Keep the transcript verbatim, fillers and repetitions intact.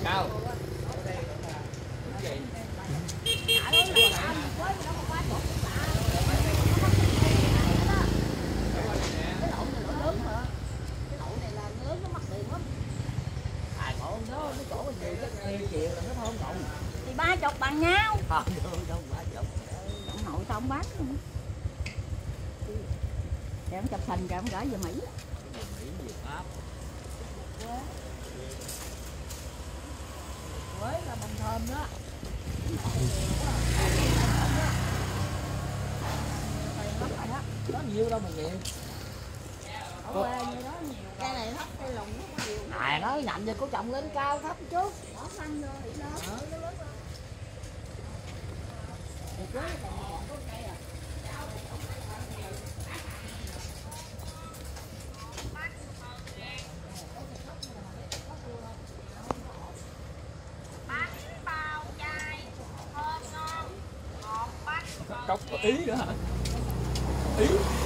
Cao. Thì ba chục bằng nhau. Không, không, không, ba chục. Ông nội sao ông bán luôn. Để ông chụp hình rồi ông gửi về Mỹ. Mỹ về Pháp. Quế là bằng thơm đó. Có nhiều đâu mà nhiều. Ở quê như đó nhiều. Cây này thấp, cây lùng nó có nhiều. À nó nhậm giờ có trồng lên cao thấp chút. Bỏ xanh vô thì lớn. Ờ, nó lớn hơn. Thì quế là còn có cây à. Cốc có ý nữa hả? Ý.